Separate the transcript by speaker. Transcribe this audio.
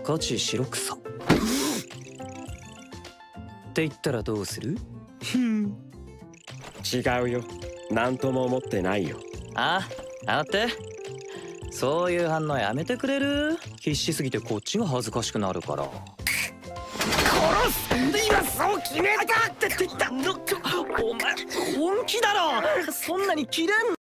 Speaker 1: 赤字白草って言ったらどうする？
Speaker 2: 違うよ。なんとも思ってないよ。
Speaker 1: あ、待って。そういう反応やめてくれる？必死すぎてこっちが恥ずかしくなるから。
Speaker 2: 殺す！今そう決めたって言った。
Speaker 1: お前本気だろ。そんなに切れんの？